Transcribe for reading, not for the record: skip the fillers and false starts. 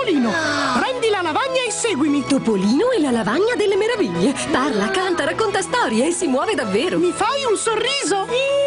Topolino. Prendi la lavagna e seguimi. Topolino e la lavagna delle meraviglie. Parla, canta, racconta storie e si muove davvero. Mi fai un sorriso?